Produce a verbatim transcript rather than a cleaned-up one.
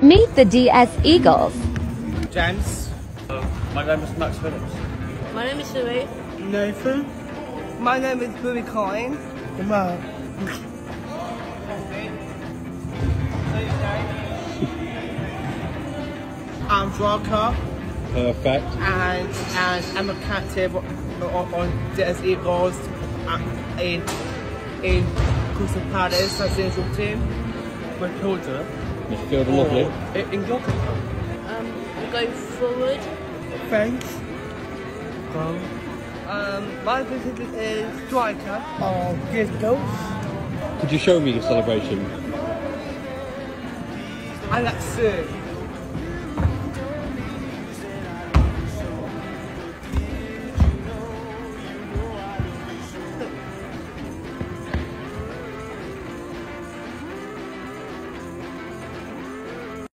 Meet the D S Eagles. James. Uh, my name is Max Phillips. My name is Sue. Nathan. My name is Billy Coyne. Jamal. I'm Draka. Perfect. And and I'm a captain on, on D S Eagles in in Crystal Palace, that's the initial team. Midfielder. Midfielder, lovely. In, in your team. Um, we'll go forward. Thanks. Go. Um, my position is striker. Oh, good goals. Could you show me your celebration? I like Sue.